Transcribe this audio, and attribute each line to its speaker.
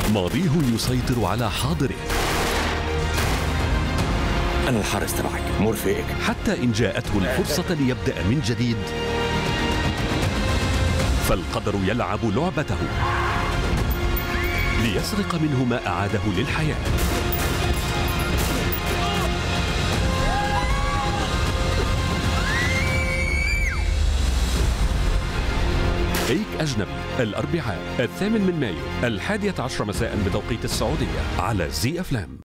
Speaker 1: ماضيه يسيطر على حاضره،
Speaker 2: أنا الحارس تبعك مرفقك،
Speaker 1: حتى إن جاءته الفرصة ليبدأ من جديد فالقدر يلعب لعبته ليسرق منه ما أعاده للحياة. هيك أجنبي الأربعاء 8 مايو 11 مساء بتوقيت السعودية على زي أفلام.